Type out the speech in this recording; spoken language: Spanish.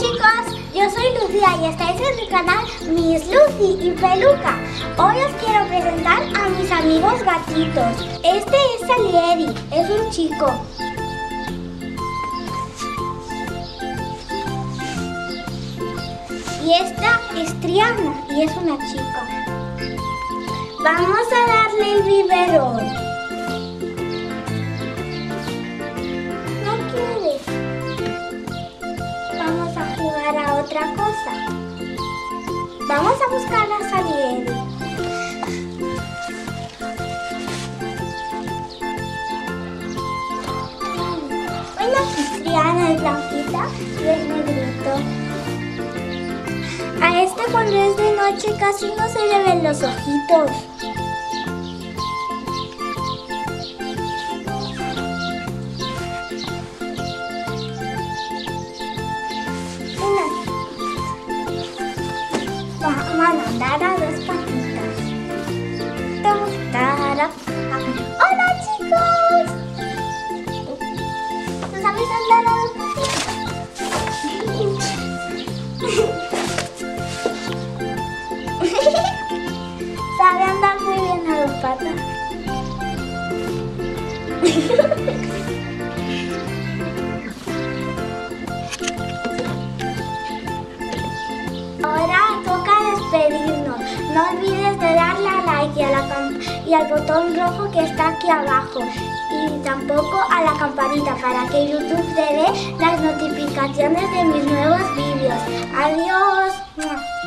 chicos, yo soy Lucía y estáis en mi canal Miss Lucy y Peluca. Hoy os quiero presentar a mis amigos gatitos. Este es Salieri, es un chico. Y esta es Triana y es una chica. Vamos a darle el biberón. No quiere. Vamos a jugar a otra cosa. Vamos a buscar a Salieri. Bueno, Triana es blanquita y es negrito. A este cuando es de noche casi no se le ven los ojitos. Van a andar a dos patitas. ¡Hola, chicos! ¿No sabéis andar a dos patitas? Sabe andar muy bien a dos patas. Ahora toca despedirnos. No olvides de darle a like y al botón rojo que está aquí abajo. Y tampoco a la campanita para que YouTube te dé las notificaciones de mis nuevos vídeos. Adiós.